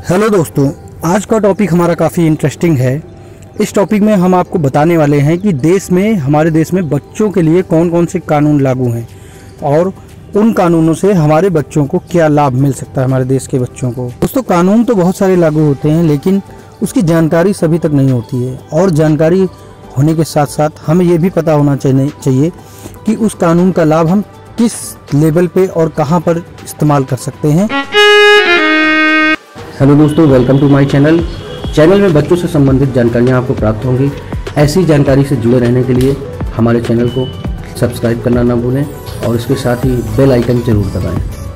Hello दोस्तों, आज का टॉपिक हमारा काफ़ी इंटरेस्टिंग है। इस टॉपिक में हम आपको बताने वाले हैं कि हमारे देश में बच्चों के लिए कौन कौन से कानून लागू हैं और उन कानूनों से हमारे बच्चों को क्या लाभ मिल सकता है, हमारे देश के बच्चों को। दोस्तों, कानून तो बहुत सारे लागू होते हैं, लेकिन उसकी जानकारी सभी तक नहीं होती है और जानकारी होने के साथ साथ हमें ये भी पता होना चाहिए कि उस कानून का लाभ हम किस लेवल पे और कहाँ पर इस्तेमाल कर सकते हैं। हेलो दोस्तों, welcome to my channel. Channel में बच्चों से संबंधित जानकारियाँ आपको प्राप्त होंगी। ऐसी जानकारी से जुड़े रहने के लिए हमारे चैनल को सब्सक्राइब करना ना भूलें और इसके साथ ही बेल आइकन जरूर दबाएं।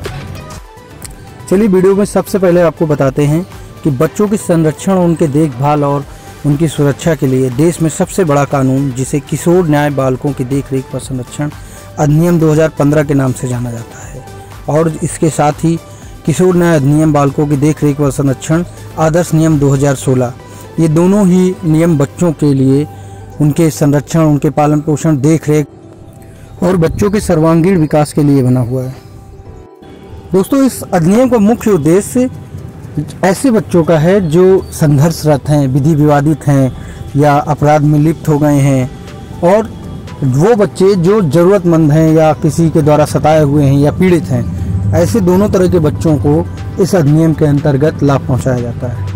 चलिए वीडियो में सबसे पहले आपको बताते हैं कि बच्चों के संरक्षण, उनके देखभाल और उनकी सुरक्षा के लिए देश में सबसे बड़ा कानून, जिसे किशोर न्याय बालकों की देखरेख व संरक्षण अधिनियम 2015 के नाम से जाना जाता है, और इसके साथ ही किशोर न्याय अधिनियम बालकों की देखरेख व संरक्षण आदर्श नियम 2016, ये दोनों ही नियम बच्चों के लिए उनके संरक्षण, उनके पालन पोषण, देखरेख और बच्चों के सर्वांगीण विकास के लिए बना हुआ है। दोस्तों, इस अधिनियम का मुख्य उद्देश्य ऐसे बच्चों का है जो संघर्षरत हैं, विधि विवादित हैं या अपराध में लिप्त हो गए हैं, और वो बच्चे जो ज़रूरतमंद हैं या किसी के द्वारा सताए हुए हैं या पीड़ित हैं, ऐसे दोनों तरह के बच्चों को इस अधिनियम के अंतर्गत लाभ पहुंचाया जाता है।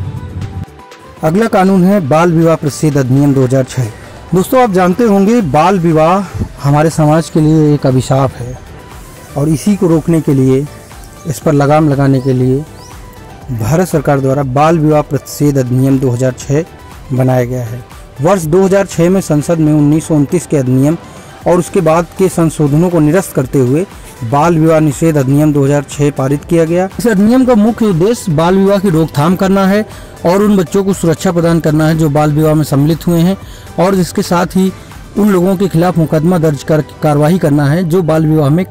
अगला कानून है बाल विवाह प्रतिषेध अधिनियम 2006। दोस्तों, आप जानते होंगे बाल विवाह हमारे समाज के लिए एक अभिशाप है, और इसी को रोकने के लिए, इस पर लगाम लगाने के लिए भारत सरकार द्वारा बाल विवाह प्रतिषेध अधिनियम 2006 बनाया गया है। वर्ष 2006 में संसद में 1929 के अधिनियम और उसके बाद के संशोधनों को निरस्त करते हुए बाल विवाह निषेध अधिनियम 2006 पारित किया गया। इस अधिनियम का मुख्य उद्देश्य बाल विवाह की रोकथाम करना है और उन बच्चों को सुरक्षा प्रदान करना है जो बाल विवाह में सम्मिलित हुए हैं, और इसके साथ ही उन लोगों के खिलाफ मुकदमा दर्ज कर कार्रवाई करना है जो बाल विवाह में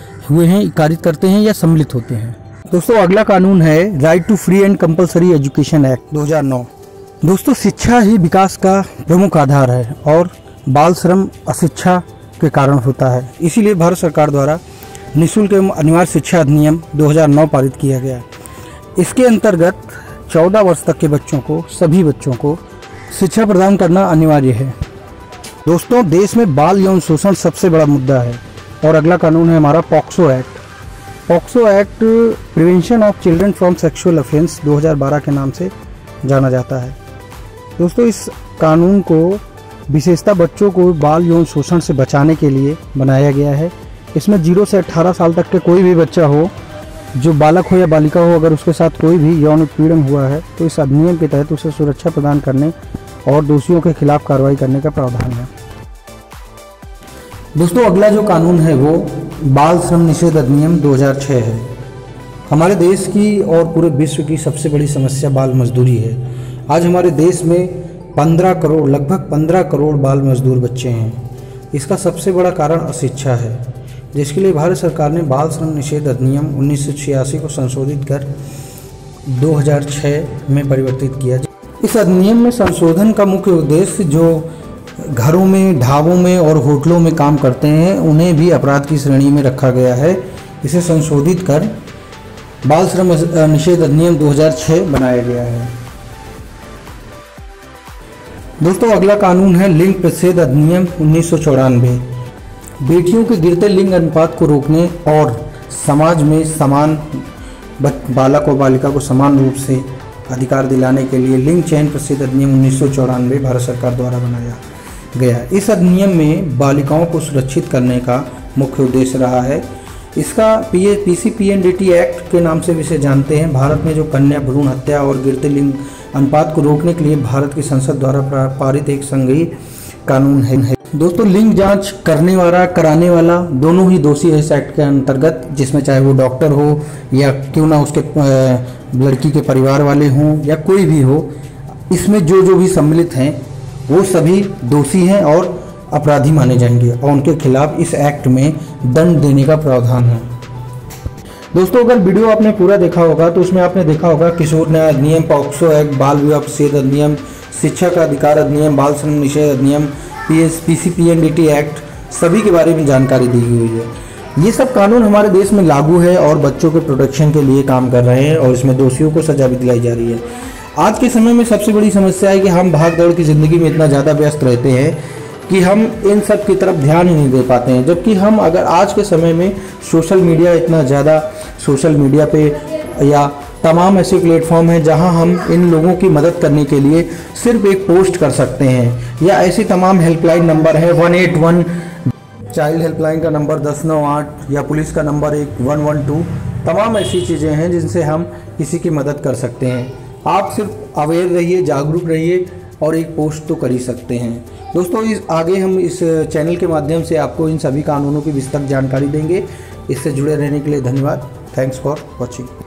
कारित करते हैं या सम्मिलित होते हैं। दोस्तों, अगला कानून है right to free and compulsory education act 2009। दोस्तों, शिक्षा ही विकास का प्रमुख आधार है और बाल श्रम अशिक्षा के कारण होता है। इसीलिए भारत सरकार द्वारा निःशुल्क एवं अनिवार्य शिक्षा अधिनियम 2009 पारित किया गया। इसके अंतर्गत 14 वर्ष तक के बच्चों को, सभी बच्चों को शिक्षा प्रदान करना अनिवार्य है। दोस्तों, देश में बाल यौन शोषण सबसे बड़ा मुद्दा है, और अगला कानून है हमारा POCSO act. POCSO act prevention of children from sexual offence 2012 के नाम से जाना जाता है। दोस्तों, इस कानून को विशेषतः बच्चों को बाल यौन शोषण से बचाने के लिए बनाया गया है। इसमें 0 से 18 साल तक के कोई भी बच्चा हो, जो बालक हो या बालिका हो, अगर उसके साथ कोई भी यौन उत्पीड़न हुआ है तो इस अधिनियम के तहत उसे सुरक्षा प्रदान करने और दोषियों के खिलाफ कार्रवाई करने का प्रावधान है। दोस्तों, अगला जो कानून है वो बाल श्रम निषेध अधिनियम 2006 है। हमारे देश की और पूरे विश्व की सबसे बड़ी समस्या बाल मजदूरी है। आज हमारे देश में 15 करोड़, लगभग 15 करोड़ बाल मजदूर बच्चे हैं। इसका सबसे बड़ा कारण अशिक्षा है, जिसके लिए भारत सरकार ने बाल श्रम निषेध अधिनियम 1986 को संशोधित कर 2006 में परिवर्तित किया। इस अधिनियम में संशोधन का मुख्य उद्देश्य जो घरों में, ढाबों में और होटलों में काम करते हैं, उन्हें भी अपराध की श्रेणी में रखा गया है। इसे संशोधित कर बाल श्रम निषेध अधिनियम 2006 बनाया गया है। दोस्तों, अगला कानून है लिंग प्रतिषेध अधिनियम 1994। बेटियों के गिरते लिंग अनुपात को रोकने और समाज में समान बालक और बालिका को समान रूप से अधिकार दिलाने के लिए लिंग चयन प्रतिषेध अधिनियम 1994 भारत सरकार द्वारा बनाया गया। इस अधिनियम में बालिकाओं को सुरक्षित करने का मुख्य उद्देश्य रहा है। इसका PCPNDT एक्ट के नाम से भी इसे जानते हैं। भारत में जो कन्या भ्रूण हत्या और गिरते लिंग अनुपात को रोकने के लिए भारत की संसद द्वारा पारित एक संघीय कानून है। दोस्तों, लिंग जांच करने वाला, कराने वाला दोनों ही दोषी है इस एक्ट के अंतर्गत, जिसमें चाहे वो डॉक्टर हो या क्यों ना उसके लड़की के परिवार वाले हों या कोई भी हो। इसमें जो भी सम्मिलित हैं वो सभी दोषी हैं और अपराधी माने जाएंगे, और उनके खिलाफ इस एक्ट में दंड देने का प्रावधान है। दोस्तों, अगर वीडियो आपने पूरा देखा होगा तो उसमें आपने देखा होगा किशोर न्याय अधिनियम, पॉक्सो एक्ट, बाल विवाह प्रतिषेध अधिनियम, शिक्षा का अधिकार अधिनियम, बाल श्रम निषेध अधिनियम, PCPNDT एक्ट, सभी के बारे में जानकारी दी हुई है। ये सब कानून हमारे देश में लागू है और बच्चों के प्रोटेक्शन के लिए काम कर रहे हैं और इसमें दोषियों को सजा भी दिलाई जा रही है। आज के समय में सबसे बड़ी समस्या है कि हम भाग दौड़ की ज़िंदगी में इतना ज़्यादा व्यस्त रहते हैं कि हम इन सब की तरफ ध्यान ही नहीं दे पाते हैं। जबकि हम अगर आज के समय में सोशल मीडिया पे या तमाम ऐसे प्लेटफॉर्म हैं जहां हम इन लोगों की मदद करने के लिए सिर्फ एक पोस्ट कर सकते हैं, या ऐसी तमाम हेल्पलाइन नंबर है 181 चाइल्ड हेल्पलाइन का नंबर 1098 या पुलिस का नंबर 112, तमाम ऐसी चीज़ें हैं जिनसे हम किसी की मदद कर सकते हैं। आप सिर्फ अवेयर रहिए, जागरूक रहिए और एक पोस्ट तो कर ही सकते हैं। दोस्तों आगे हम इस चैनल के माध्यम से आपको इन सभी कानूनों की विस्तृत जानकारी देंगे। इससे जुड़े रहने के लिए धन्यवाद। Thanks for watching.